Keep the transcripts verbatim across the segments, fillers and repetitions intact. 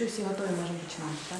Якщо всі готові, можемо починати, так?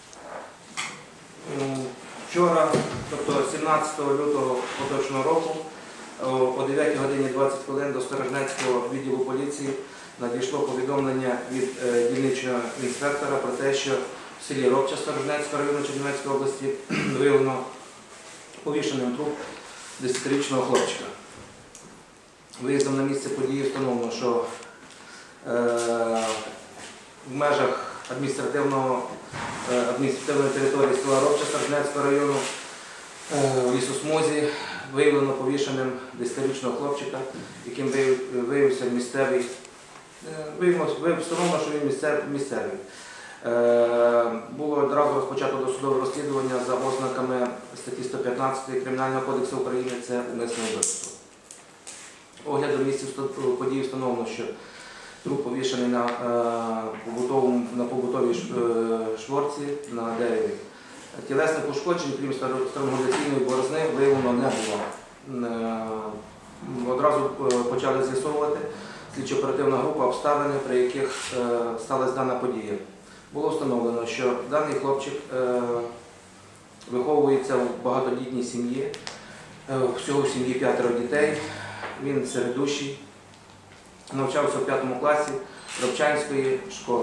Вчора, тобто сімнадцятого лютого поточного року, о дев'ятій годині двадцять хвилин до Сторожнецького відділу поліції надійшло повідомлення від дільничного інспектора про те, що в селі Робча Сторожнецького району Чернівецької області виявлено повішеним труп десятирічного хлопчика. Виїздом на місце події встановлено, що е в межах адміністративного, адміністративної території села Робча Сторожнецького району в лісосмузі виявлено повішеним десятирічного хлопчика, яким виявився місцевий, встановлено, що він місцевий. Було одразу розпочато досудове розслідування за ознаками статті сто п'ятнадцять Кримінального кодексу України – це умисне вбивство. Оглядом місця події встановлено, що труп повішений на, на побутовій шворці на дереві. Тілесних ушкоджень, крім странгуляційної борозни, виявлено не було. Одразу почали з'ясовувати слідчо-оперативна група обставини, при яких сталася дана подія. Було встановлено, що даний хлопчик виховується в багатодітній сім'ї, всього в сім'ї п'ятеро дітей, він середущий, навчався в п'ятому класі Робчанської школи.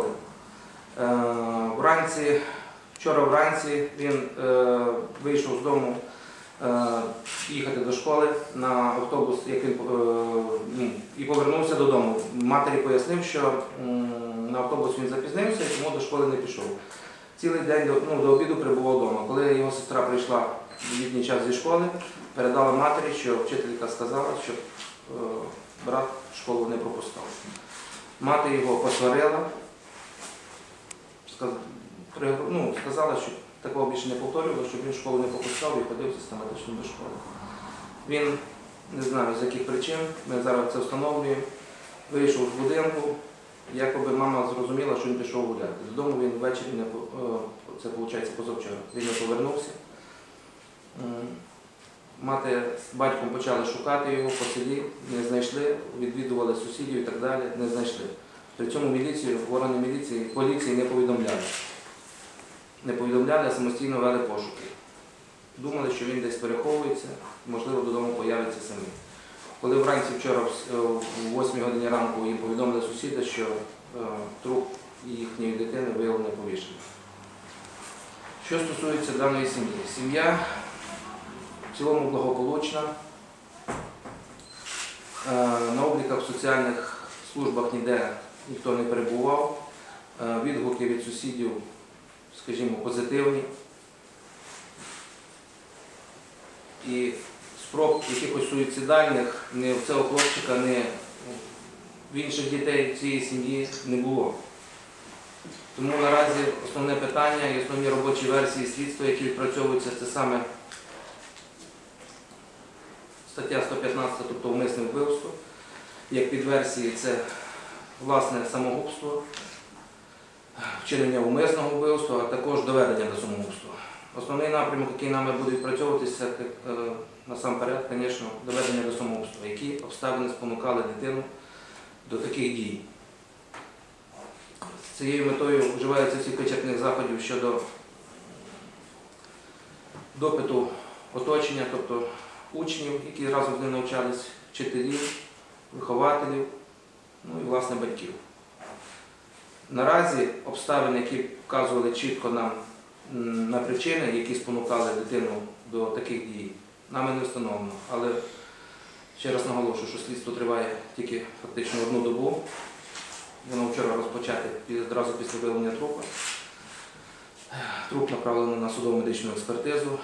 Вранці, вчора вранці він вийшов з дому їхати до школи на автобус, як він, і повернувся додому. Матері пояснив, що на автобус він запізнився і тому до школи не пішов. Цілий день ну, до обіду перебував вдома. Коли його сестра прийшла в літній час зі школи, передала матері, що вчителька сказала, що брат в школу не пропускав. Мати його посварила, ну, сказала, що такого більше не повторювало, щоб він в школу не пропускав і ходив систематично до школи. Він, не знаю з яких причин, ми зараз це встановлюємо, вийшов з будинку, якоби мама зрозуміла, що він пішов гуляти. Додому він ввечері, не, це виходить позавчора, він не повернувся. Мати з батьком почали шукати його по селі, не знайшли, відвідували сусідів і так далі, не знайшли. При цьому міліцію, органи міліції, поліції не повідомляли. Не повідомляли, а самостійно вели пошуки. Думали, що він десь переховується, можливо, додому появиться самі. Коли вранці вчора о восьмій годині ранку їм повідомили сусіди, що труп їхньої дитини виявлено повішений. Що стосується даної сім'ї. Сім'я в цілому благополучна. На обліках в соціальних службах ніде ніхто не перебував. Відгуки від сусідів, скажімо, позитивні. І спроб якихось суїцидальних ні в цього хлопчика, ні в інших дітей цієї сім'ї не було. Тому наразі основне питання і основні робочі версії слідства, які відпрацьовуються, це саме стаття сто п'ятнадцять, тобто умисне вбивство. Як підверсії це власне самогубство, вчинення умисного вбивства, а також доведення до самогубства. Основний напрямок, який нами буде відпрацьовуватися, це насамперед, звісно, доведення до самогубства, які обставини спонукали дитину до таких дій. З цією метою вживаються всі вичерпних заходів щодо допиту оточення, тобто учнів, які разом з ним навчались, вчителів, вихователів, ну і, власне, батьків. Наразі обставини, які вказували чітко нам на причини, які спонукали дитину до таких дій, нами не встановлено. Але ще раз наголошую, що слідство триває тільки фактично одну добу. Воно вчора розпочати одразу після виявлення трупа. Труп направлено на судово медичну експертизу.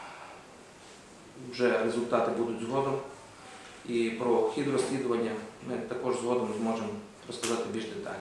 Вже результати будуть згодом. І про хід розслідування ми також згодом зможемо розказати більш детально.